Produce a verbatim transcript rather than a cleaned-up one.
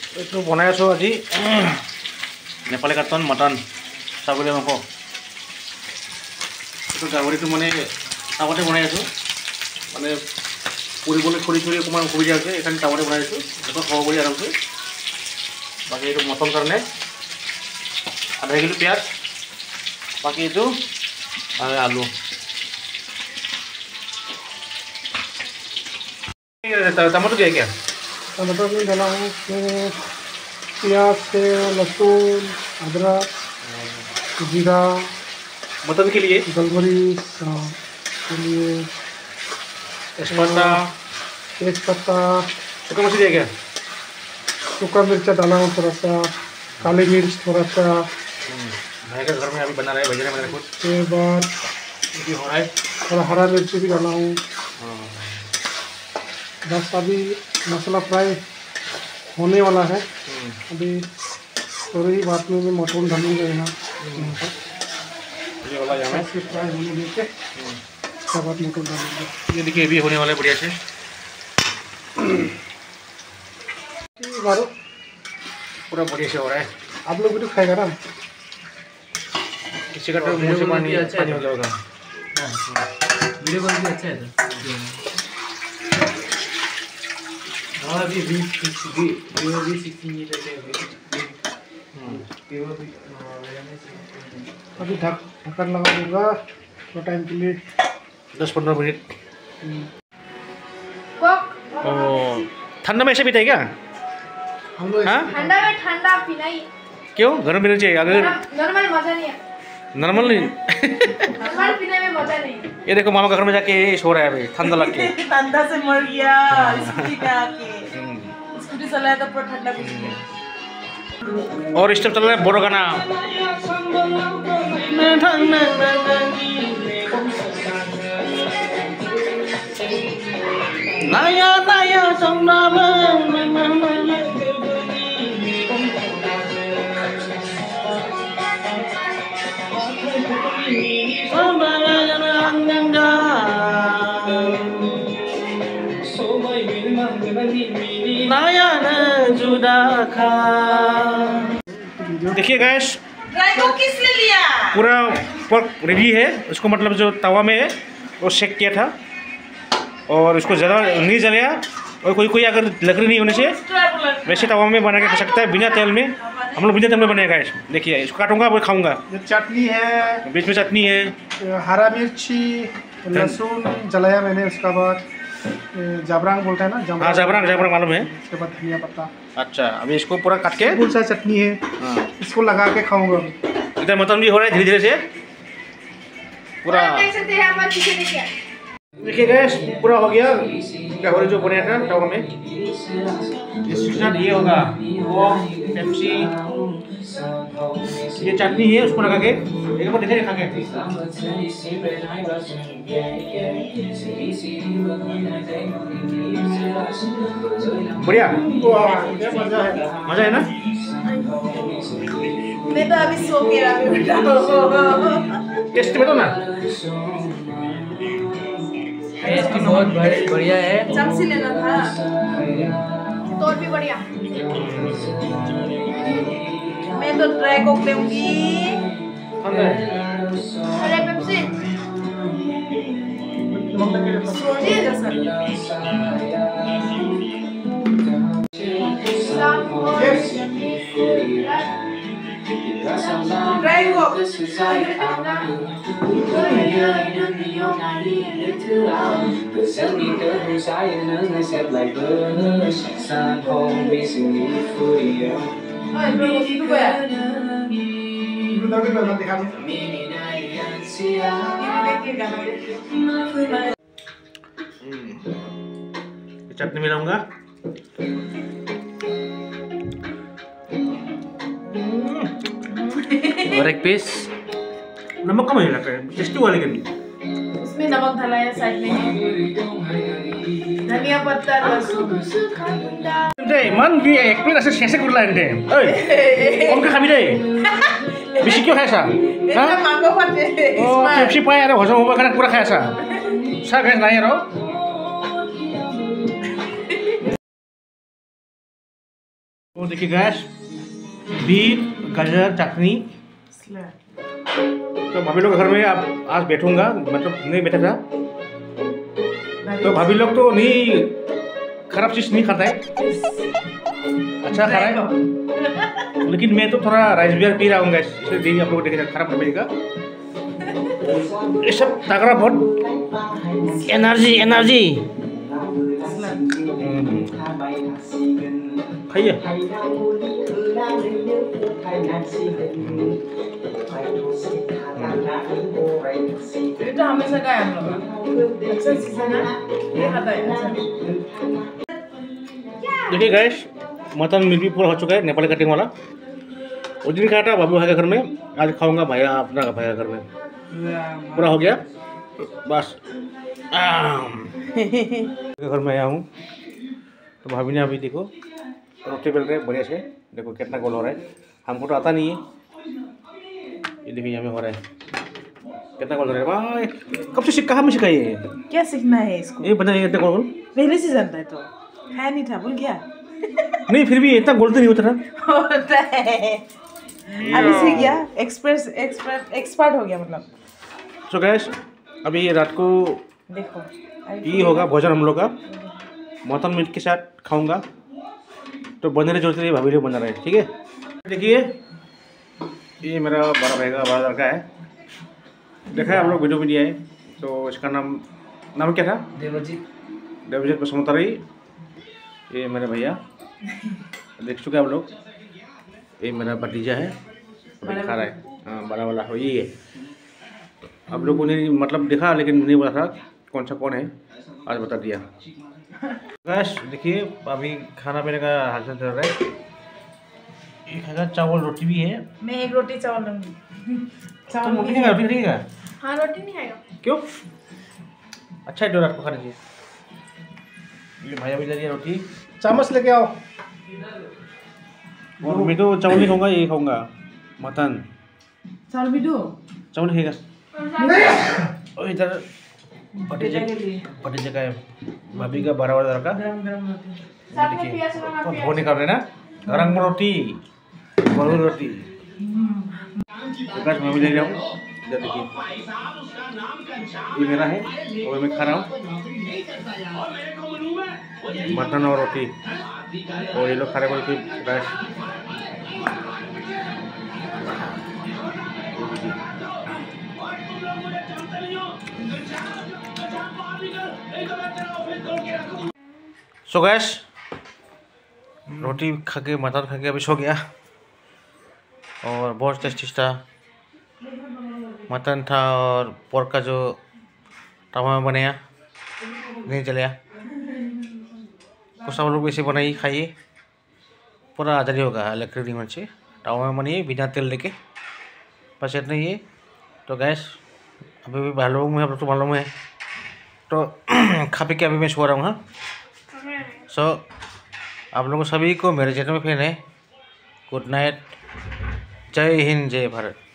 এইটো বনাই আছোঁ আজি নেপালী কাটন মটন ছাগলী মাংস। এইটো গাহৰিটো মানে টাৱাতে বনাই আছোঁ, মানে পুৰিবলৈ খৰি চৰি অকণমান অসুবিধা হৈছে, এইকাৰণে টাৱাতে বনাই আছোঁ। এইটো খাব পাৰি আৰামছে। বাকী এইটো মটন কাৰণে আধা কিলো পিঁয়াজ, बाकी itu ada आलू। टमाटर क्या क्या? टमाटर में डाला हूँ प्याज से लहसुन अदरक जीरा मटन के लिए गोलमरीच के लिए तेजपत्ता तेजपत्ता सूखा मिर्च दिया क्या? सूखा मिर्चा डाला हूँ थोड़ा सा, काली मिर्च थोड़ा सा। भाई का घर में अभी बना रहा है भैया मेरे खुद। उसके बाद ये हो रहा है थोड़ा हरा मिर्ची भी डाला हूँ। बस अभी मसाला फ्राई होने वाला है। अभी थोड़ी ही बात में मैं मटन डालूंगा यहाँ ये वाला यहाँ पे फ्राई होने देके उसके बाद मटन डालूंगा। ये देखिए अभी होने वाला है बढ़िया से। पूरा बढ़िया से हो रहा है। आप लोग भी तो खाएगा ना? किसी का तो मुंह से पानी पानी हो गया होगा। वीडियो कॉल भी अच्छा है और अभी भी भी भी सिक्सटीन मीटर के अभी ढक ढक्कन लगा दूंगा थोड़ा टाइम के लिए, दस पंद्रह मिनट। ठंडा में ऐसे पीते हैं क्या हम लोग? ठंडा में ठंडा पीना ही। क्यों? गर्म पीना चाहिए। अगर नॉर्मल मजा नहीं है, नॉर्मल नहीं नॉर्मल पीने में मजा नहीं। ये देखो मामा का घर में जाके सो रहा है अभी ठंडा लग के। ठंडा से मर गया स्कूटी पे आके, स्कूटी चलाया तो पूरा ठंडा कुछ नहीं। और इस टाइम चल रहा है बोरो गाना। नया नया देखिए गैस किसने लिया? पूरा पर्क रेडी है। उसको मतलब जो तवा में है वो सेक किया था और उसको ज़्यादा नहीं जलाया। और कोई कोई अगर लकड़ी नहीं होने से वैसे तवा में बना के खा सकता है बिना तेल में। हम लोग बिना तेल में बनाएगा। गैस देखिए इसको काटूंगा वो खाऊंगा। ये चटनी है, बीच में चटनी है, हरा मिर्ची लहसुन जलाया मैंने, उसके बाद जाबरांग बोलता है ना, हाँ जाबरांग जाबरांग मालूम है। उसके बाद धनिया पत्ता। अच्छा अभी इसको पूरा काट के कौन सा चटनी है इसको लगा के खाऊंगा। इधर मटन भी हो रहा है धीरे धीरे से पूरा। देख सकते हैं हमारे पीछे देखिए। देखिए गैस पूरा हो गया गाहरी जो बनाया था तवा में। इसके साथ ये होगा पेप्सी, ये चटनी है उसको लगा के एक बार देखिए खा के। बढ़िया मजा है, मजा है ना। मैं तो अभी सो गया। टेस्ट में तो ना टेस्ट बहुत बढ़िया है। चमची लेना था तो और भी बढ़िया। मैं तो ड्राई कोक लेंगी। अरे पेप्सी सोनिए जैसा ड्राई कोक। चटनी मिलाऊंगा। और एक पीस नमक कम है लगता है, टेस्टी हुआ लेकिन। इसमें नमक डाला है साइड में, धनिया पत्ता लहसुन। दे मन भी एक प्लेट ऐसे शेषे कुरला है दे। ओए कौन का खाबी दे? बेसी क्यों खाया सा? इतना मांगो फटे। ओ पेप्सी पाए यार हजम होगा खाना पूरा खाया सा। सा गैस नहीं यार। तो देखिए गैस बीट गाजर चटनी। तो भाभी लोग घर में अब आज बैठूंगा, मतलब नहीं बैठा था। तो भाभी लोग तो नहीं खराब चीज़ नहीं खाता है, अच्छा खा रहा है। लेकिन मैं तो थोड़ा राइस बियर पी रहा हूँ गैस, इसलिए आप लोग देखेगा खराब नहीं मिलेगा। ये सब तगड़ा बहुत एनर्जी एनर्जी खाइए। ये तो हमेशा का है हम लोग का। अच्छा सीजन है, ये खाता है अच्छा। देखिए गैस मटन मीट भी पूरा हो चुका है, नेपाली कटिंग वाला। उस दिन खाया था बाबू भाई के घर में, आज खाऊंगा भैया अपना का भैया घर में। पूरा हो गया बस। घर में आया हूँ तो भाभी ने अभी देखो रोटी बेल रहे बढ़िया से, देखो कितना गोल हो रहा है। हमको तो आता नहीं है, ये देखिए यहाँ में हो रहा है कितना गोल हो रहा है। वाह कब से कहाँ में सिखाई है? क्या सीखना है इसको? ये बना इतना गोल गोल पहले से जानता है तो है नहीं था, भूल गया। नहीं फिर भी इतना गोल तो नहीं होता था। होता है अभी सीख गया, एक्सपर्ट एक्सपर्ट एक्सपर्ट हो गया मतलब। सो गैस अभी ये रात को देखो ये होगा भोजन हम लोग का, मटन मीट के साथ खाऊंगा। तो बने रहे जोड़ते रहे, भाभी लोग बना रहे हैं, ठीक है। देखिए ये मेरा बड़ा भाई का बड़ा लड़का है, देखा है आप लोग वीडियो में दिया है। तो इसका नाम नाम क्या था? देवजीत। देवजीत बसुमतारी। ये मेरे भैया देख चुके हैं आप लोग। ये मेरा भतीजा है, खा रहा है। हाँ बड़ा वाला हो ये है। आप लोगों ने मतलब देखा लेकिन नहीं बोला था कौन सा कौन है, आज बता दिया। गैस देखिए अभी खाना पीने का हालचाल चल रहा है। ये खाएगा चावल रोटी भी है। मैं एक रोटी चावल लूँगी। चावल रोटी नहीं रोटी नहीं खाएगा? हाँ रोटी नहीं खाएगा। क्यों? अच्छा है जो रात को खा लीजिए। ये भैया भी ले रही है रोटी, चम्मच लेके आओ। और मैं तो चावल नहीं खाऊंगा, ये खाऊंगा मटन। चावल भी दो। चावल खाएगा और इधर भतीजे भतीजे का है, भाभी का बारह वाला लड़का। गरम गरम रोटी। साथ में पिया से बना तो पिया। धो निकाल रहे ना गरम रोटी गरम रोटी। प्रकाश मैं भी ले रहा हूँ, इधर देखिए ये मेरा है और मैं खा रहा हूँ मटन और रोटी, और ये लोग खा रहे हैं कोई प्रकाश। सो गैस रोटी खा के मटन खा के अभी सो गया, और बहुत टेस्टी था मटन था। और पोर्क का जो तवा में बनाया नहीं चलिया, कुछ सब लोग वैसे बनाइए खाइए, पूरा आज़ादी होगा इलेक्ट्रिक मन से। तवा में बनाइए बिना तेल लेके, बस इतना ही है। तो गैस अभी भी मालूम है, आप लोग तो मालूम है। तो खा पी के अभी मैं सो रहा हूँ। हाँ सो so, आप लोगों सभी को मेरे चैनल में फैन है। गुड नाइट, जय हिंद जय भारत।